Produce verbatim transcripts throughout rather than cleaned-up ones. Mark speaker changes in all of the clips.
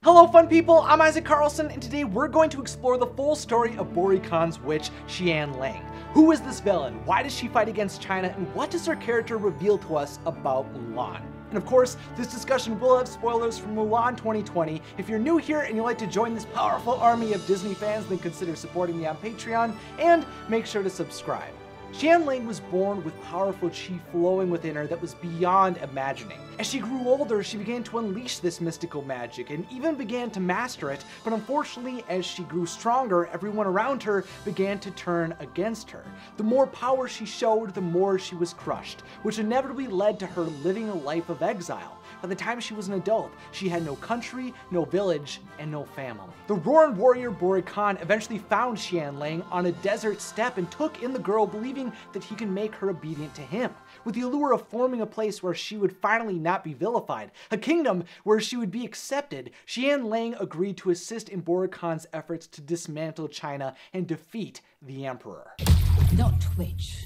Speaker 1: Hello fun people, I'm Isaac Carlson, and today we're going to explore the full story of Borikhan's witch, Xian Lang. Who is this villain? Why does she fight against China? And what does her character reveal to us about Mulan? And of course, this discussion will have spoilers for Mulan twenty twenty. If you're new here and you'd like to join this powerful army of Disney fans, then consider supporting me on Patreon, and make sure to subscribe. Xian Lang was born with powerful qi flowing within her that was beyond imagining. As she grew older, she began to unleash this mystical magic and even began to master it, but unfortunately, as she grew stronger, everyone around her began to turn against her. The more power she showed, the more she was crushed, which inevitably led to her living a life of exile. By the time she was an adult, she had no country, no village, and no family. The Roaring warrior Borikhan eventually found Xian Lang on a desert steppe and took in the girl, believing that he can make her obedient to him, with the allure of forming a place where she would finally not be vilified, a kingdom where she would be accepted. Xian Lang agreed to assist in Borikhan's efforts to dismantle China and defeat the emperor.
Speaker 2: Not witch,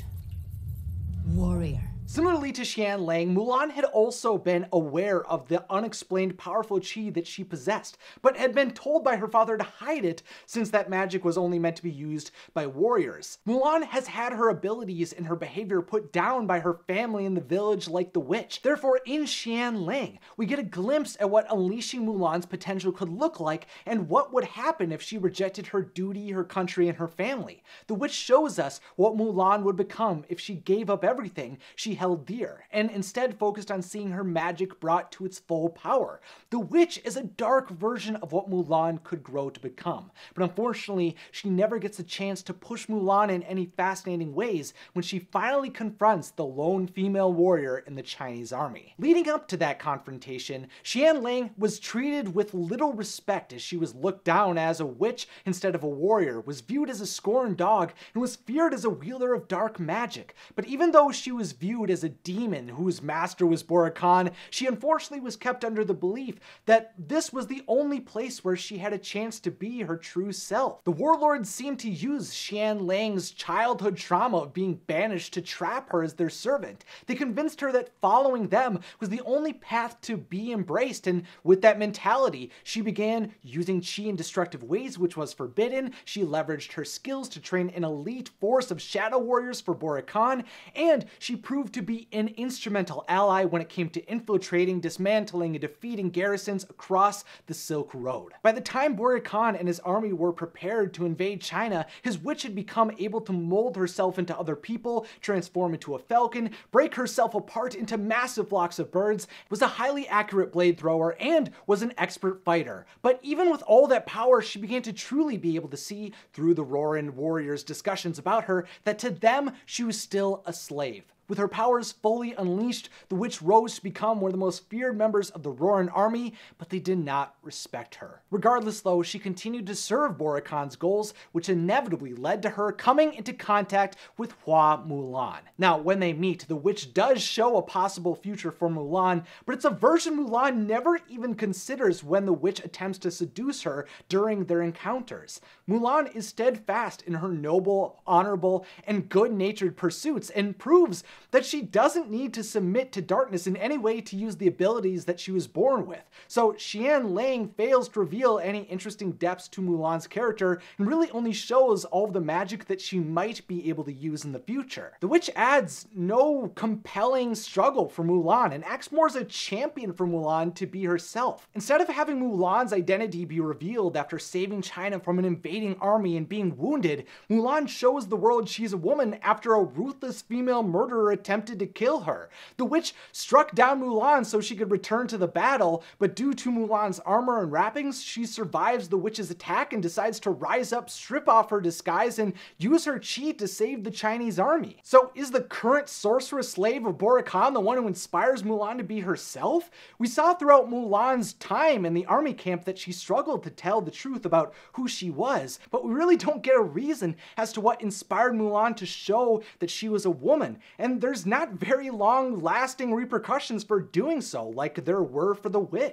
Speaker 2: warrior.
Speaker 1: Similarly to Xian Lang, Mulan had also been aware of the unexplained powerful qi that she possessed, but had been told by her father to hide it since that magic was only meant to be used by warriors. Mulan has had her abilities and her behavior put down by her family in the village like the witch. Therefore, in Xian Lang, we get a glimpse at what unleashing Mulan's potential could look like and what would happen if she rejected her duty, her country, and her family. The witch shows us what Mulan would become if she gave up everything she held dear, and instead focused on seeing her magic brought to its full power. The witch is a dark version of what Mulan could grow to become, but unfortunately, she never gets a chance to push Mulan in any fascinating ways when she finally confronts the lone female warrior in the Chinese army. Leading up to that confrontation, Xian Lang was treated with little respect as she was looked down as a witch instead of a warrior, was viewed as a scorned dog, and was feared as a wielder of dark magic. But even though she was viewed as a demon whose master was Borikhan, she unfortunately was kept under the belief that this was the only place where she had a chance to be her true self. The warlords seemed to use Xian Lang's childhood trauma of being banished to trap her as their servant. They convinced her that following them was the only path to be embraced, and with that mentality, she began using qi in destructive ways, which was forbidden. She leveraged her skills to train an elite force of shadow warriors for Borikhan, and she proved to be an instrumental ally when it came to infiltrating, dismantling, and defeating garrisons across the Silk Road. By the time Borikhan and his army were prepared to invade China, his witch had become able to mold herself into other people, transform into a falcon, break herself apart into massive flocks of birds, was a highly accurate blade thrower, and was an expert fighter. But even with all that power, she began to truly be able to see through the Roaring warriors' discussions about her that to them, she was still a slave. With her powers fully unleashed, the witch rose to become one of the most feared members of the Roaring army, but they did not respect her. Regardless though, she continued to serve Borikhan's goals, which inevitably led to her coming into contact with Hua Mulan. Now, when they meet, the witch does show a possible future for Mulan, but it's a version Mulan never even considers when the witch attempts to seduce her during their encounters. Mulan is steadfast in her noble, honorable, and good-natured pursuits, and proves that she doesn't need to submit to darkness in any way to use the abilities that she was born with. So Xian Lang fails to reveal any interesting depths to Mulan's character and really only shows all of the magic that she might be able to use in the future. The witch adds no compelling struggle for Mulan and acts more as a champion for Mulan to be herself. Instead of having Mulan's identity be revealed after saving China from an invading army and being wounded, Mulan shows the world she's a woman after a ruthless female murderer attempted to kill her. The witch struck down Mulan so she could return to the battle, but due to Mulan's armor and wrappings, she survives the witch's attack and decides to rise up, strip off her disguise, and use her qi to save the Chinese army. So is the current sorceress slave of Borikhan the one who inspires Mulan to be herself? We saw throughout Mulan's time in the army camp that she struggled to tell the truth about who she was, but we really don't get a reason as to what inspired Mulan to show that she was a woman. And there's not very long lasting repercussions for doing so, like there were for the witch.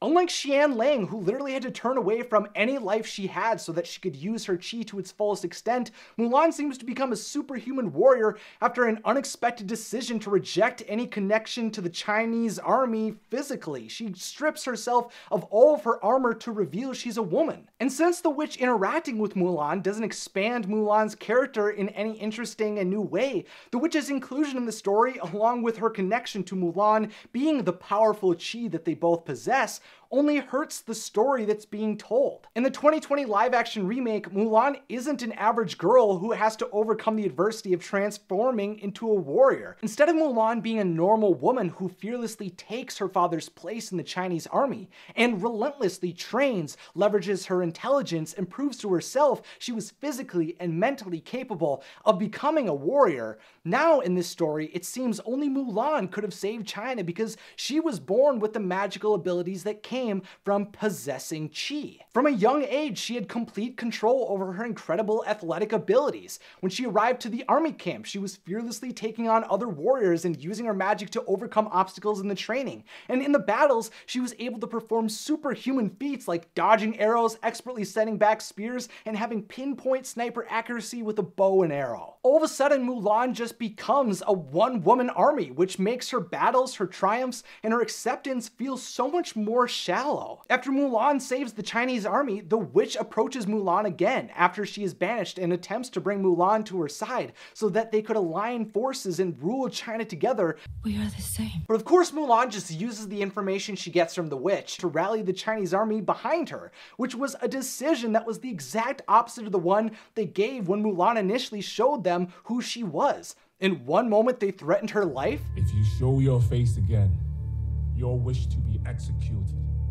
Speaker 1: Unlike Xian Lang, who literally had to turn away from any life she had so that she could use her chi to its fullest extent, Mulan seems to become a superhuman warrior after an unexpected decision to reject any connection to the Chinese army physically. She strips herself of all of her armor to reveal she's a woman. And since the witch interacting with Mulan doesn't expand Mulan's character in any interesting and new way, the witch's inclusion in the story, along with her connection to Mulan being the powerful chi that they both possess, only hurts the story that's being told. In the twenty twenty live-action remake, Mulan isn't an average girl who has to overcome the adversity of transforming into a warrior. Instead of Mulan being a normal woman who fearlessly takes her father's place in the Chinese army and relentlessly trains, leverages her intelligence, and proves to herself she was physically and mentally capable of becoming a warrior, now in this story it seems only Mulan could have saved China because she was born with the magical abilities that came from possessing chi. From a young age, she had complete control over her incredible athletic abilities. When she arrived to the army camp, she was fearlessly taking on other warriors and using her magic to overcome obstacles in the training. And in the battles, she was able to perform superhuman feats like dodging arrows, expertly setting back spears, and having pinpoint sniper accuracy with a bow and arrow. All of a sudden, Mulan just becomes a one-woman army, which makes her battles, her triumphs, and her acceptance feel so much more shallow. After Mulan saves the Chinese army, the witch approaches Mulan again after she is banished and attempts to bring Mulan to her side so that they could align forces and rule China together.
Speaker 2: We are the same.
Speaker 1: But of course, Mulan just uses the information she gets from the witch to rally the Chinese army behind her, which was a decision that was the exact opposite of the one they gave when Mulan initially showed them who she was. In one moment, they threatened her life.
Speaker 3: If you show your face again, your wish to be executed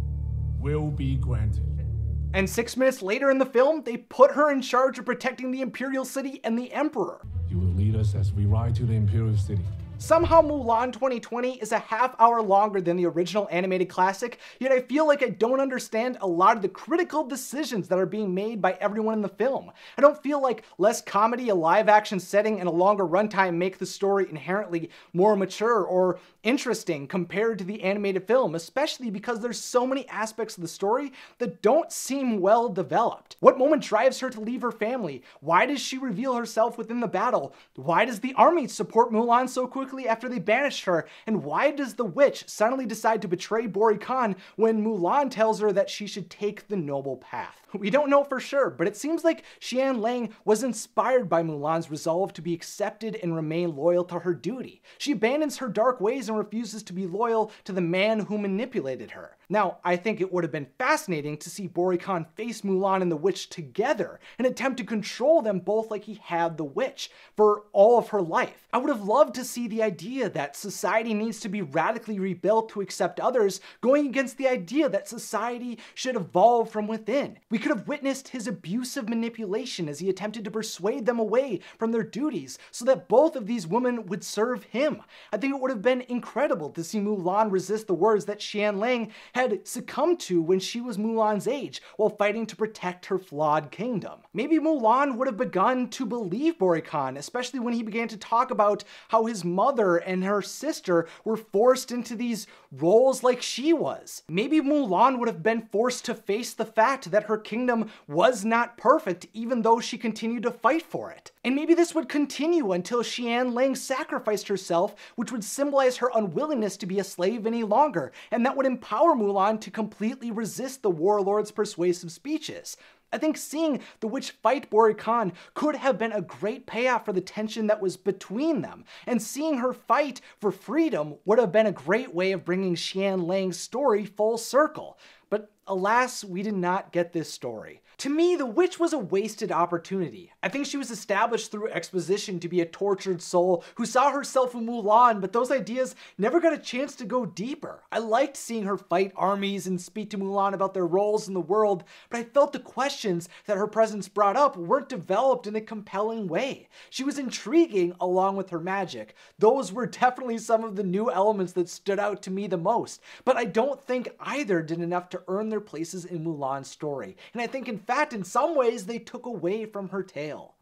Speaker 3: will be granted.
Speaker 1: And six minutes later in the film, they put her in charge of protecting the Imperial City and the Emperor.
Speaker 3: You will lead us as we ride to the Imperial City.
Speaker 1: Somehow Mulan twenty twenty is a half hour longer than the original animated classic, yet I feel like I don't understand a lot of the critical decisions that are being made by everyone in the film. I don't feel like less comedy, a live action setting, and a longer runtime make the story inherently more mature or interesting compared to the animated film, especially because there's so many aspects of the story that don't seem well developed. What moment drives her to leave her family? Why does she reveal herself within the battle? Why does the army support Mulan so quickly after they banished her? And why does the witch suddenly decide to betray Bori Khan when Mulan tells her that she should take the noble path? We don't know for sure, but it seems like Xian Lang was inspired by Mulan's resolve to be accepted and remain loyal to her duty. She abandons her dark ways and refuses to be loyal to the man who manipulated her. Now, I think it would have been fascinating to see Bori Khan face Mulan and the witch together and attempt to control them both like he had the witch for all of her life. I would have loved to see the idea that society needs to be radically rebuilt to accept others, going against the idea that society should evolve from within. We could have witnessed his abusive manipulation as he attempted to persuade them away from their duties so that both of these women would serve him. I think it would have been incredible to see Mulan resist the words that Xian Lang had succumbed to when she was Mulan's age while fighting to protect her flawed kingdom. Maybe Mulan would have begun to believe Bori Khan, especially when he began to talk about how his mother and her sister were forced into these roles like she was. Maybe Mulan would have been forced to face the fact that her kingdom was not perfect even though she continued to fight for it. And maybe this would continue until Xian Lang sacrificed herself, which would symbolize her unwillingness to be a slave any longer, and that would empower Mulan to completely resist the warlord's persuasive speeches. I think seeing the witch fight Bori Khan could have been a great payoff for the tension that was between them, and seeing her fight for freedom would have been a great way of bringing Xian Lang's story full circle. But alas, we did not get this story. To me, the witch was a wasted opportunity. I think she was established through exposition to be a tortured soul who saw herself in Mulan, but those ideas never got a chance to go deeper. I liked seeing her fight armies and speak to Mulan about their roles in the world, but I felt the questions that her presence brought up weren't developed in a compelling way. She was intriguing along with her magic. Those were definitely some of the new elements that stood out to me the most, but I don't think either did enough to earn their places in Mulan's story. And I think in fact, in some ways, they took away from her tale.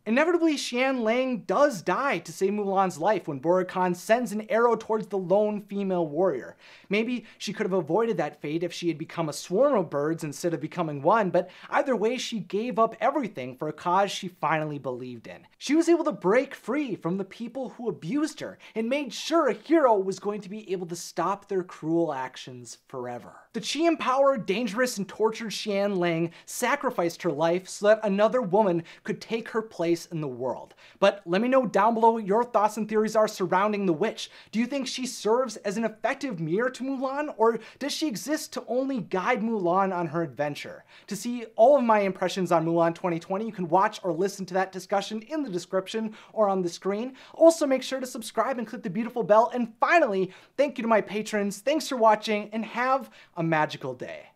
Speaker 1: Inevitably, Xian Lang does die to save Mulan's life when Borican sends an arrow towards the lone female warrior. Maybe she could have avoided that fate if she had become a swarm of birds instead of becoming one, but either way, she gave up everything for a cause she finally believed in. She was able to break free from the people who abused her and made sure a hero was going to be able to stop their cruel actions forever. The Qi-empowered, dangerous, and tortured Xian Lang sacrificed her life so that another woman could take her place in the world. But let me know down below what your thoughts and theories are surrounding the witch. Do you think she serves as an effective mirror to Mulan, or does she exist to only guide Mulan on her adventure? To see all of my impressions on Mulan twenty twenty, you can watch or listen to that discussion in the description or on the screen. Also, make sure to subscribe and click the beautiful bell. And finally, thank you to my patrons. Thanks for watching, and have a magical day.